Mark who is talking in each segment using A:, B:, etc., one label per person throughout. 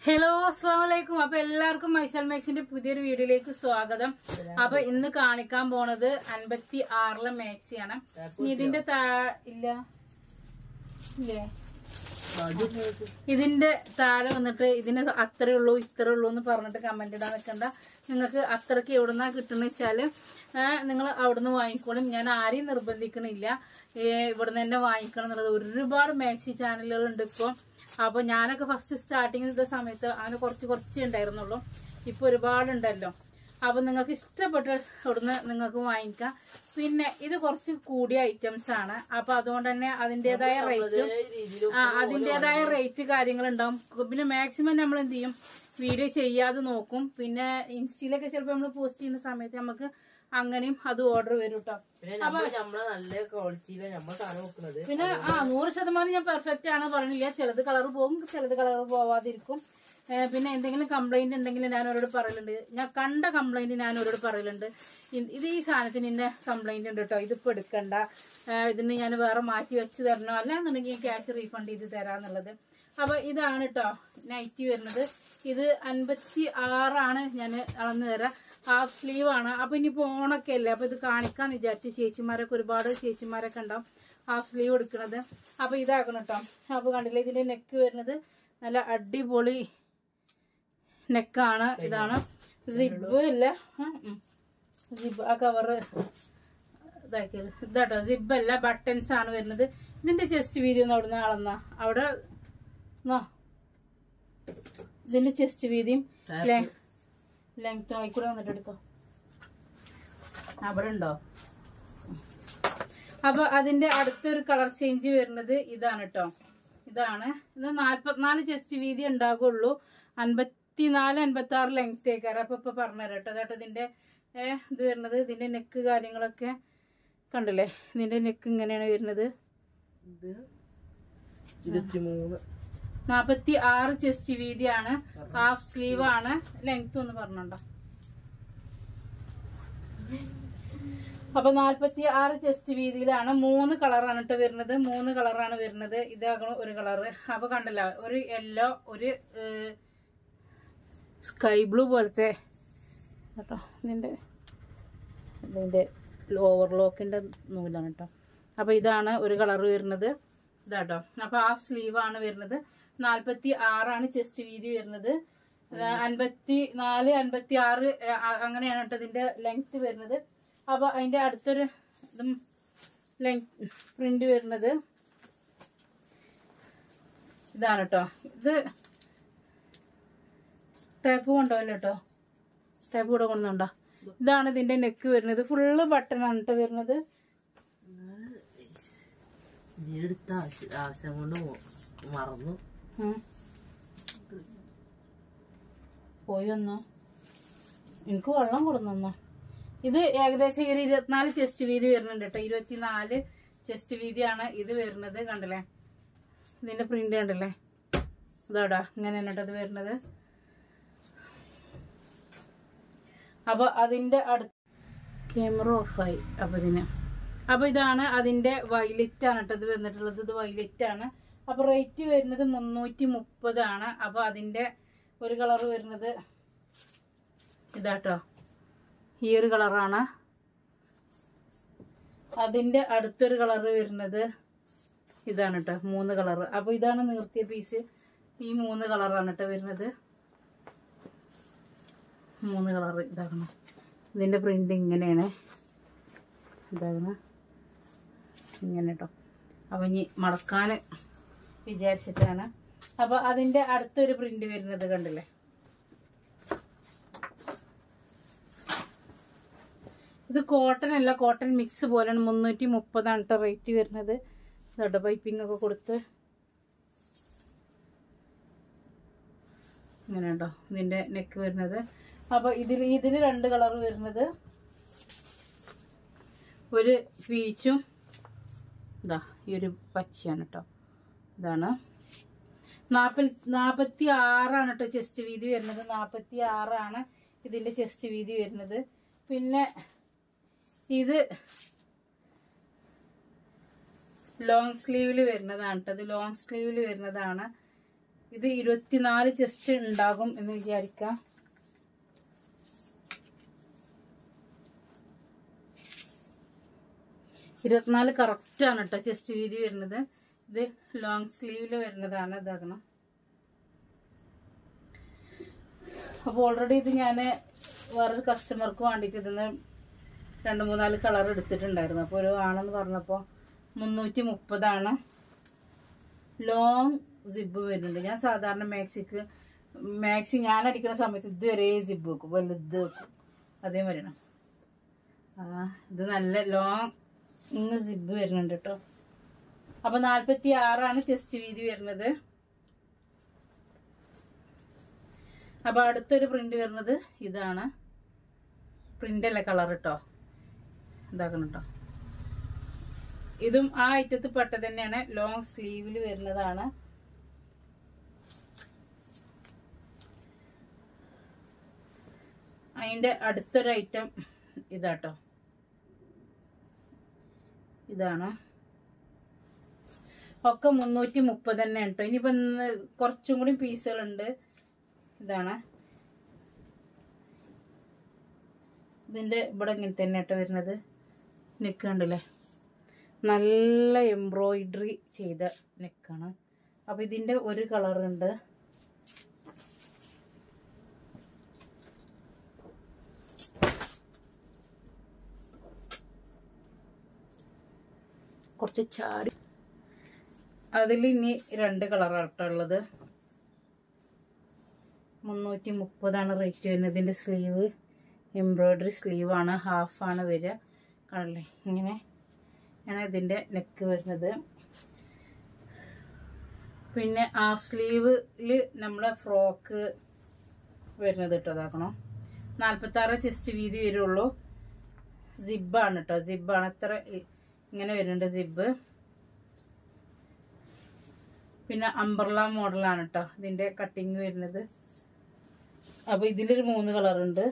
A: Hello അസ്സലാമലൈക്കും. അപ്പൊ എല്ലാവർക്കും മൈസൽ മാക്സിന്റെ പുതിയൊരു വീഡിയോയിലേക്ക് സ്വാഗതം. അപ്പൊ ഇന്ന് കാണിക്കാൻ പോണത് 56 മാക്സിയാണ്. ഇതിന്റെ ഇതിന്റെ താഴെ വന്നിട്ട് ഇതിന് അത്രേ ഉള്ളൂ ഇത്രേ ഉള്ളൂ എന്ന് പറഞ്ഞിട്ട് കമന്റ് ഇടാൻ നിൽക്കണ്ട. നിങ്ങൾക്ക് അത്രക്ക് എവിടുന്നാ കിട്ടുന്ന വെച്ചാല് നിങ്ങൾ അവിടുന്ന് വാങ്ങിക്കോളും. ഞാൻ ആരെയും നിർബന്ധിക്കണില്ല ഇവിടുന്ന് തന്നെ വാങ്ങിക്കണം എന്നുള്ളത്. ഒരുപാട് മാക്സി ചാനലുകൾ ഉണ്ട് ഇപ്പൊ. അപ്പൊ ഞാനൊക്കെ ഫസ്റ്റ് സ്റ്റാർട്ടിങ് ചെയ്ത സമയത്ത് അങ്ങനെ കുറച്ച് ഉണ്ടായിരുന്നുള്ളൂ. ഇപ്പൊ ഒരുപാടുണ്ടല്ലോ. അപ്പൊ നിങ്ങൾക്ക് ഇഷ്ടപ്പെട്ട അവിടുന്ന് നിങ്ങൾക്ക് വാങ്ങിക്കാം. പിന്നെ ഇത് കുറച്ച് കൂടിയ ഐറ്റംസ് ആണ്. അപ്പൊ അതുകൊണ്ട് തന്നെ അതിൻ്റെതായ റേറ്റ് കാര്യങ്ങൾ ഉണ്ടാവും. പിന്നെ മാക്സിമം നമ്മൾ എന്ത് ചെയ്യും, വീഡിയോ ചെയ്യാതെ നോക്കും. പിന്നെ ഇൻസ്റ്റയിലൊക്കെ ചിലപ്പോൾ നമ്മൾ പോസ്റ്റ് ചെയ്യുന്ന സമയത്ത് നമുക്ക് അങ്ങനെയും അത് ഓർഡർ വരും കേട്ടോ. പിന്നെ 100% ഞാൻ പെർഫെക്റ്റ് ആണ് പറയണില്ല. ചിലത് കളർ പോകും, ചിലത് കളർ പോവാതിരിക്കും. പിന്നെ എന്തെങ്കിലും കംപ്ലൈന്റ് ഉണ്ടെങ്കിൽ ഞാൻ അവരോട് പറയലുണ്ട്. ഞാൻ കണ്ട കംപ്ലൈന്റ് ഞാൻ അവരോട് പറയലുണ്ട്. ഇത് ഈ സാധനത്തിന് ഇന്ന കംപ്ലൈന്റ് ഉണ്ട് കേട്ടോ, ഇതിപ്പോ എടുക്കണ്ട, ഇതിന് ഞാൻ വേറെ മാറ്റി വെച്ച് തരണോ, അല്ലാന്നുണ്ടെങ്കിൽ ക്യാഷ് റീഫണ്ട് ചെയ്ത് തരാന്നുള്ളത്. അപ്പൊ ഇതാണ് കേട്ടോ നൈറ്റി വരുന്നത്. ഇത് 56 ആണ്. ഞാൻ അളന്ന് തരാം. ഹാഫ് സ്ലീവ് ആണ്. അപ്പൊ ഇനിയിപ്പോ ഓണൊക്കെ അല്ലേ, അപ്പൊ ഇത് കാണിക്കാന്ന് വിചാരിച്ചു. ചേച്ചിമാരൊക്കെ ഒരുപാട് ചേച്ചിമാരൊക്കെ ഉണ്ടാവും ഹാഫ് സ്ലീവ് എടുക്കുന്നത്. അപ്പൊ ഇതാക്കണം കേട്ടോ. അപ്പൊ കണ്ടില്ലേ, ഇതിന്റെ നെക്ക് വരുന്നത് നല്ല അടിപൊളി നെക്കാണ്. ഇതാണ് സിബ് അല്ല, സിബ് ആ കവറ് ഇതാക്കിയത് ഇതാട്ടോ. സിബ് അല്ല, ബട്ടൺസ് ആണ് വരുന്നത്. ഇതിന്റെ ചെസ്റ്റ് വീതി ഒന്ന് അവിടുന്ന് അളന്ന അവിടെ ഇതിന്റെ ചെസ്റ്റ് വീതിയും ലെങ്ത്തും ആയിക്കൂടെ വന്നിട്ട് എടുത്തോ. അവിടെ ഉണ്ടോ? അപ്പൊ അതിന്റെ അടുത്തൊരു കളർ ചേഞ്ച് വരുന്നത് ഇതാണ് കേട്ടോ. ഇതാണ്. ഇത് 44 ചെസ്റ്റ് വീതി ഉണ്ടാകുള്ളൂ. 54-56 ലെങ്ത് ആയിക്കാറ്. അപ്പൊ ഇപ്പൊ പറഞ്ഞുതരാം കേട്ടോ. അതാട്ടോ ഇതിന്റെ ഇത് വരുന്നത്. ഇതിന്റെ നെക്ക് കാര്യങ്ങളൊക്കെ കണ്ടില്ലേ. ഇതിന്റെ നെക്ക് ഇങ്ങനെയാണ് വരുന്നത്. 46 ചെസ്റ്റ് വീതിയാണ്. ഹാഫ് സ്ലീവ് ആണ്. ലെങ്ത് ഒന്ന് പറഞ്ഞോണ്ടോ. അപ്പൊ 46 ചെസ്റ്റ് വീതിയിലാണ്. 3 കളറാണ് കേട്ടോ വരുന്നത്. 3 കളറാണ് വരുന്നത്. ഇതാകണം ഒരു കളറ്. അപ്പൊ കണ്ടല്ലോ, ഒരു യെല്ലോ, ഒരു സ്കൈ ബ്ലൂ പോലത്തെ കേട്ടോ. ഇതിന്റെ ഓവർലോക്കിന്റെ നൂലാണ് കേട്ടോ. അപ്പൊ ഇതാണ് ഒരു കളറ് വരുന്നത്. ഇതാട്ടോ. അപ്പൊ ഹാഫ് സ്ലീവ് ആണ് വരുന്നത്. 46 ആണ് ചെസ്റ്റ് വീതി വരുന്നത്. 54-56 അങ്ങനെയാണ് കേട്ടോ ഇതിന്റെ ലെങ്ത് വരുന്നത്. അപ്പൊ അതിന്റെ അടുത്തൊരു ഇതും ലെങ്ത് പ്രിന്റ് വരുന്നത് ഇതാണ് കേട്ടോ. ഇത് ടേപ്പ് കൊണ്ടുപോകല്ലോ കേട്ടോ. ടേപ്പ് കൂടെ കൊണ്ടുണ്ടോ. ഇതാണ് ഇതിന്റെ നെക്ക് വരുന്നത്. ഫുള്ള് ബട്ടൺ ആണ് കേട്ടോ വരുന്നത്.
B: ആവശ്യം കൊണ്ട് മറന്നു
A: പോയി വന്നോ. എനിക്ക് വെള്ളം കൊടുന്നോ. ഇത് ഏകദേശം ഒരു 24 ചെസ്റ്റ് വീതി വരുന്നുണ്ട് കേട്ടോ. 24 ചെസ്റ്റ് വീതിയാണ് ഇത് വരുന്നത്. കണ്ടില്ലേ, ഇതിന്റെ പ്രിന്റ് കണ്ടില്ലേ. ഇതാടാ ഇങ്ങനെയാണ് കേട്ടോ ഇത് വരുന്നത്. അപ്പൊ അതിന്റെ അടുത്ത് ക്യാമറ ഓഫായി. അപ്പൊ ഇതാണ് അതിന്റെ വയലറ്റ് ആണ് കേട്ടോ ഇത് വന്നിട്ടുള്ളത്. ഇത് വയലറ്റ് ആണ്. അപ്പൊ റേറ്റ് വരുന്നത് 330 ആണ്. അപ്പൊ അതിന്റെ ഒരു കളർ വരുന്നത് ഇതാട്ടോ. ഈ ഒരു കളറാണ്. അതിന്റെ അടുത്തൊരു കളർ വരുന്നത് ഇതാണ് കേട്ടോ. 3 കളറ്. അപ്പൊ ഇതാണ് നീർത്തിയ പീസ്. ഈ 3 കളറാണ് കേട്ടോ വരുന്നത്. 3 കളർ ഇതാക്കണം. ഇതിന്റെ പ്രിന്റ് ഇങ്ങനെയാണ്. ഇതാകണം ഇങ്ങനെ കേട്ടോ. അപ്പൊ ഇനി മടക്കാന് വിചാരിച്ചിട്ടാണ്. അപ്പൊ അതിന്റെ അടുത്തൊരു പ്രിന്റ് വരുന്നത് കണ്ടില്ലേ. ഇത് കോട്ടൺ അല്ല, കോട്ടൺ മിക്സ് പോലെയാണ്. 330 ആണ് കേട്ടോ റേറ്റ് വരുന്നത്. ഇതാട്ടോ പൈപ്പിംഗ് ഒക്കെ കൊടുത്ത് ഇങ്ങനെ കേട്ടോ ഇതിന്റെ നെക്ക് വരുന്നത്. അപ്പൊ ഇതില് 2 കളർ വരുന്നത്. ഒരു പീച്ചും ഇതാ ഈ ഒരു പച്ചയാണ് കേട്ടോ. ഇതാണ് 46 ആണ് കേട്ടോ ചെസ്റ്റ് വീതി വരുന്നത്. 46 ആണ് ഇതിന്റെ ചെസ്റ്റ് വീതി വരുന്നത്. പിന്നെ ഇത് ലോങ് സ്ലീവില് വരുന്നതാണ് കേട്ടോ. ഇത് ലോങ് സ്ലീവില് വരുന്നതാണ്. ഇത് 24 ചെസ്റ്റ് ഉണ്ടാകും എന്ന് വിചാരിക്കാം. കറക്റ്റ് ആണ് കേട്ടോ ചെസ്റ്റ് വീതി വരുന്നത്. ഇത് ലോങ് സ്ലീവില് വരുന്നതാണ്. ഇതാകണം. അപ്പോൾ ഓൾറെഡി ഇത് ഞാൻ വേറൊരു കസ്റ്റമർക്ക് വേണ്ടിയിട്ട് ഇതിന്ന് 2-3-4 കളർ എടുത്തിട്ടുണ്ടായിരുന്നു. അപ്പോൾ ഒരു ആണെന്ന് പറഞ്ഞപ്പോൾ 330 ലോങ് സിബ് വരുന്നുണ്ട്. ഞാൻ സാധാരണ മാക്സി ഞാൻ അടിക്കുന്ന സമയത്ത് ഇതുവരെ സിബ് വെക്കും, വലുത് വെക്കും. അതേ വരണം. ഇത് നല്ല ലോങ് സിബ് വരുന്നുണ്ട് കേട്ടോ. അപ്പൊ 46 ചെസ്റ്റ് വീതി വരുന്നത്. അപ്പൊ അടുത്തൊരു പ്രിന്റ് വരുന്നത് ഇതാണ്. പ്രിന്റ് അല്ല, കളർ കേട്ടോ. ഇതാക്കണം കേട്ടോ. ഇതും ആ ഐറ്റത്തിൽ പെട്ട തന്നെയാണ്. ലോങ് സ്ലീവിൽ വരുന്നതാണ്. അതിന്റെ അടുത്തൊരു ഐറ്റം ഇതാട്ടോ. ഇതാണ്. ഒക്കെ 330 തന്നെ കേട്ടോ. ഇനിയിപ്പോ കുറച്ചും കൂടി പീസുകളുണ്ട്. ഇതാണ്. ഇതിന്റെ ഇവിടെ ഇങ്ങനെ തന്നെ കേട്ടോ വരുന്നത്. നെക്ക് കണ്ടില്ലേ, നല്ല എംബ്രോയിഡറി ചെയ്ത നെക്കാണ്. അപ്പൊ ഇതിന്റെ ഒരു കളറുണ്ട്. കുറച്ച് ചാടി. അതിൽ ഇനി 2 കളറാട്ടോ ഉള്ളത്. 330 റേറ്റ് വരുന്നത്. ഇതിന്റെ സ്ലീവ് എംബ്രോയിഡറി സ്ലീവാണ്. ഹാഫാണ് വരിക. കാണല്ലേ, ഇങ്ങനെ ആണ് ഇതിന്റെ നെക്ക് വരുന്നത്. പിന്നെ ഹാഫ് സ്ലീവില് നമ്മളെ ഫ്രോക്ക് വരുന്നത് കേട്ടോ. അതാക്കണം. 46 ചെസ്റ്റ് വീതി വരുള്ളൂ. സിബാണ് കേട്ടോ. സിബാണ്. അത്ര ഇങ്ങനെ വരുന്നുണ്ട് സിബ്. പിന്നെ അംബ്രല മോഡലാണ് കേട്ടോ ഇതിന്റെ കട്ടിങ് വരുന്നത്. അപ്പൊ ഇതിലൊരു 3 കളറുണ്ട്.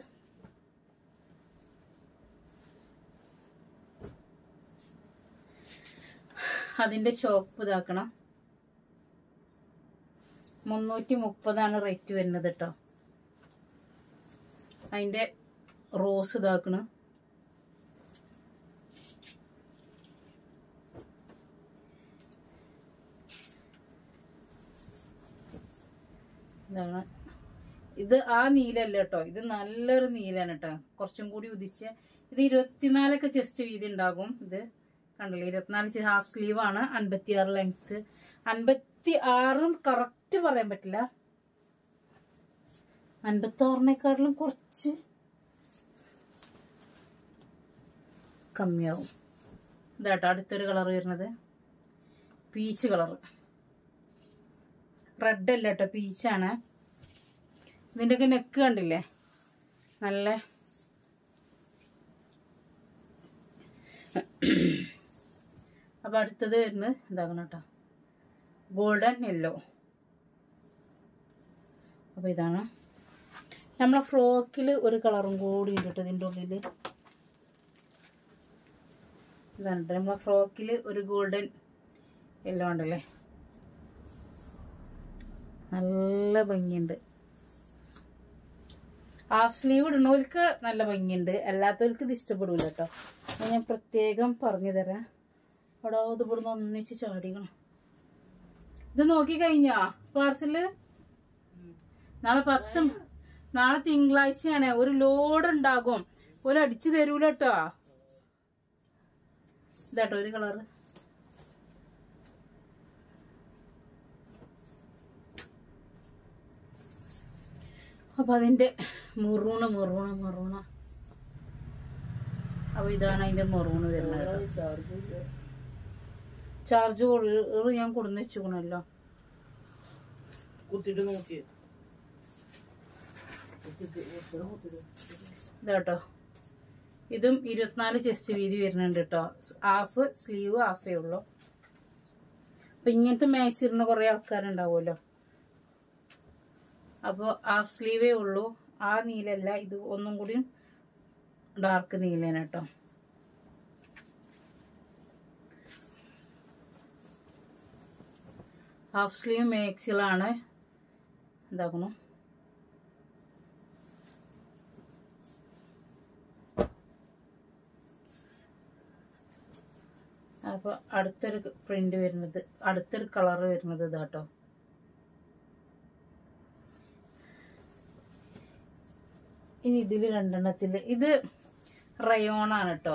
A: അതിന്റെ ചോപ്പ് ഇതാക്കണം. 330 റേറ്റ് വരുന്നത് കേട്ടോ. അതിന്റെ റോസ് ഇതാക്കണം. ഇതാണ്. ഇത് ആ നീലല്ല കേട്ടോ. ഇത് നല്ലൊരു നീലാണ് കേട്ടോ. കുറച്ചും കൂടി ഉദിച്ച. ഇത് 24 ചെസ്റ്റ് വീതി ഉണ്ടാകും. ഇത് കണ്ടില്ലേ, 24 ഹാഫ് സ്ലീവ് ആണ്. 56 ലെങ്ത്. 56 കറക്റ്റ് പറയാൻ പറ്റില്ല. 56 കുറച്ച് കമ്മിയാവും. ഇതാട്ടോ അടുത്തൊരു കളർ വരുന്നത്. Peach colour. റെഡ് അല്ല കേട്ടോ, പീച്ചാണ്. ഇതിൻ്റെയൊക്കെ നെക്ക് കണ്ടില്ലേ, നല്ല അപ്പൊ അടുത്തത് വരുന്നത് ഇതാകണം കേട്ടോ. Golden yellow. അപ്പൊ ഇതാണ്. നമ്മളെ ഫ്രോക്കില് ഒരു കളറും കൂടി ഉണ്ട് കേട്ടോ ഇതിൻ്റെ ഉള്ളില്. ഇതാണ് നമ്മളെ ഫ്രോക്കില് ഒരു ഗോൾഡൻ യെല്ലോ ഉണ്ടല്ലേ. നല്ല ഭംഗിയുണ്ട്. ഹാഫ് സ്ലീവ് ഇടുന്നവർക്ക് നല്ല ഭംഗിയുണ്ട്. അല്ലാത്തവർക്ക് ഇത് ഇഷ്ടപ്പെടൂല കേട്ടോ. ഞാൻ പ്രത്യേകം പറഞ്ഞു തരാം. അവിടെ ഇത് ഇവിടുന്ന് ഒന്നിച്ച് ചാടിക്കണം. ഇത് നോക്കി കഴിഞ്ഞാ പാർസല്? നാളെ തിങ്കളാഴ്ചയാണ്. ഒരു ലോഡ് ഉണ്ടാകും. ഒരു അടിച്ചു തരൂല കേട്ടോ. ഇതാട്ടോ ഒരു കളറ്. അപ്പൊ അതിന്റെ മെറൂണ. അപ്പൊ ഇതാണ് അതിന്റെ മെറൂണ് വരുന്നത്. ചാർജ് ഞാൻ കൊടുന്ന് വെച്ചുക്കണല്ലോ. ഇതാട്ടോ. ഇതും 24 ചെസ്റ്റ് വീതി വരുന്നുണ്ട് കേട്ടോ. ഹാഫ് സ്ലീവ് ഹാഫേ ഉള്ളു. അപ്പൊ ഇങ്ങനത്തെ മാക്സി ഇടുന്ന കുറെ ആൾക്കാരുണ്ടാവുമല്ലോ. അപ്പോൾ ഹാഫ് സ്ലീവേ ഉള്ളൂ. ആ നീലല്ല, ഇത് ഒന്നും കൂടി ഡാർക്ക് നീലാണ് കേട്ടോ. Half sleeve മാക്സികളാണ്. എന്താക്കണം, അപ്പോൾ അടുത്തൊരു പ്രിന്റ് വരുന്നത്, അടുത്തൊരു കളർ വരുന്നത് ഇതാട്ടോ. ഇനി ഇതിൽ രണ്ടെണ്ണത്തിൽ ഇത് റയോണാണ് കേട്ടോ.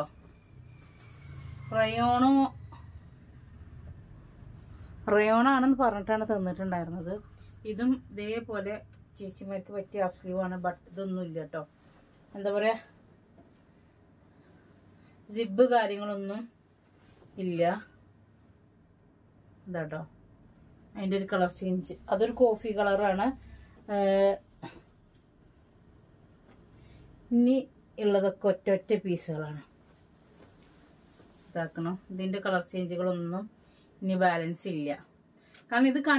A: റയോണാണെന്ന് പറഞ്ഞിട്ടാണ് തന്നിട്ടുണ്ടായിരുന്നത്. ഇതും ഇതേപോലെ ചേച്ചിമാർക്ക് പറ്റിയ ഹാഫ് സ്ലീവ് ആണ്. ബട്ട് ഇതൊന്നും ഇല്ല കേട്ടോ. എന്താ പറയാ, സിബ് കാര്യങ്ങളൊന്നും ഇല്ല. ഇതാട്ടോ അതിൻ്റെ ഒരു കളർ ചേഞ്ച്. അതൊരു കോഫി കളറാണ്. ഇനി ഉള്ളതൊക്കെ ഒറ്റ പീസുകളാണ്. ഇതാക്കണം. ഇതിൻ്റെ കളർ ചേഞ്ചുകളൊന്നും ഇനി ബാലൻസ് ഇല്ല. കാരണം ഇത്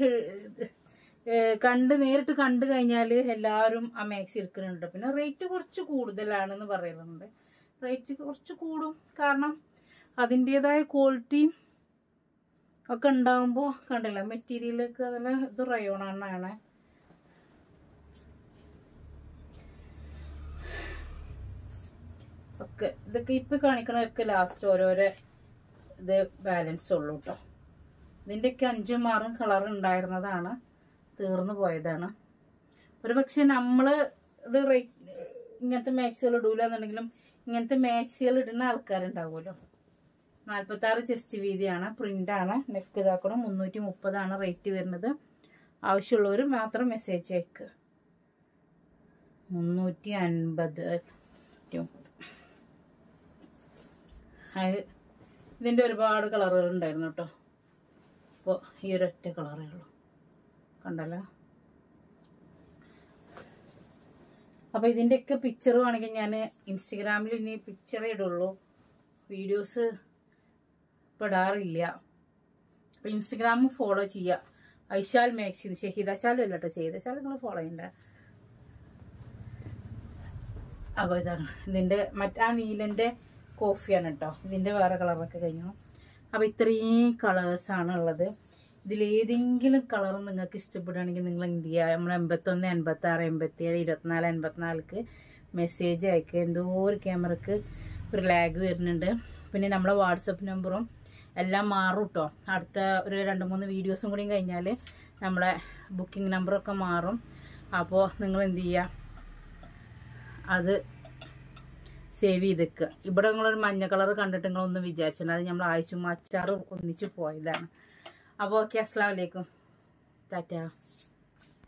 A: നേരിട്ട് കണ്ടു കഴിഞ്ഞാൽ എല്ലാവരും ആ മാക്സി എടുക്കുന്നുണ്ട്. പിന്നെ റേറ്റ് കുറച്ച് കൂടുതലാണെന്ന് പറയുന്നുണ്ട്. റേറ്റ് കുറച്ച് കൂടും, കാരണം അതിൻ്റെതായ ക്വാളിറ്റിയും ഒക്കെ ഉണ്ടാകുമ്പോൾ കണ്ടില്ല മെറ്റീരിയലൊക്കെ. അതിൽ ഇത് റയോണാണ്. ഒക്കെ ഇതൊക്കെ ഇപ്പം കാണിക്കണതൊക്കെ ലാസ്റ്റ് ഓരോരോ ഇത് ബാലൻസ് ഉള്ളൂ കേട്ടോ. ഇതിൻ്റെയൊക്കെ 5ഉം 6ഉം കളർ ഉണ്ടായിരുന്നതാണ്, തീർന്നു പോയതാണ്. ഒരു പക്ഷെ നമ്മൾ ഇത് ഇങ്ങനത്തെ മാക്സികൾ ഇടൂല എന്നുണ്ടെങ്കിലും ഇങ്ങനത്തെ മാക്സികൾ ഇടുന്ന ആൾക്കാരുണ്ടാവുമല്ലോ. 46 ചെസ്റ്റ് വീതിയാണ്, പ്രിന്റാണ്. നെക്ക് ഇതാക്കണം. 330 റേറ്റ് വരുന്നത്. ആവശ്യമുള്ളവർ മാത്രം മെസ്സേജ് അയക്കുക. 350. ഇതിൻ്റെ ഒരുപാട് കളറുകൾ ഉണ്ടായിരുന്നു കേട്ടോ. അപ്പോൾ ഈ ഒരൊറ്റ കളറേ ഉള്ളൂ, കണ്ടല്ലോ. അപ്പോൾ ഇതിൻ്റെയൊക്കെ പിക്ചർ വേണമെങ്കിൽ ഞാൻ ഇൻസ്റ്റഗ്രാമിൽ ഇനി പിക്ചറേ ഇടുള്ളൂ, വീഡിയോസ് ഇടാറില്ല. അപ്പോൾ ഇൻസ്റ്റഗ്രാം ഫോളോ ചെയ്യുക. ഐശാൽ മാക്സി, ഷഹീദ ശാലും അല്ല കേട്ടോ, ഷഹീദ ശാൽ നിങ്ങൾ ഫോളോ ചെയ്യണ്ട. അപ്പോൾ ഇതാണ് ഇതിൻ്റെ ആ നീലൻ്റെ കോഫിയാണ് കേട്ടോ. ഇതിൻ്റെ വേറെ കളറൊക്കെ കഴിഞ്ഞു. അപ്പോൾ ഇത്രയും കളേഴ്സാണ് ഉള്ളത്. ഇതിലേതെങ്കിലും കളർ നിങ്ങൾക്ക് ഇഷ്ടപ്പെടുകയാണെങ്കിൽ നിങ്ങൾ എന്ത് ചെയ്യുക, നമ്മൾ 81 86 87 24 84 മെസ്സേജ് അയക്കുക. എന്തോ ഒരു ക്യാമറക്ക് ഒരു ലാഗ് വരുന്നുണ്ട്. പിന്നെ നമ്മളെ വാട്സപ്പ് നമ്പറും എല്ലാം മാറും കേട്ടോ. അടുത്ത ഒരു 2-3 വീഡിയോസും കൂടി കഴിഞ്ഞാൽ നമ്മളെ ബുക്കിംഗ് നമ്പറൊക്കെ മാറും. അപ്പോൾ നിങ്ങൾ എന്ത് ചെയ്യുക, അത് സേവ് ചെയ്തേക്കുക. ഇവിടെ നിങ്ങളൊരു മഞ്ഞ കളർ കണ്ടിട്ട് നിങ്ങളൊന്നും വിചാരിച്ചിട്ടുണ്ട്, അത് നമ്മൾ ആയിഷും അച്ചാറും ഒന്നിച്ച് പോയതാണ്. അപ്പോൾ ഓക്കെ, അസ്സലാമു അലൈക്കും, ടാറ്റാ.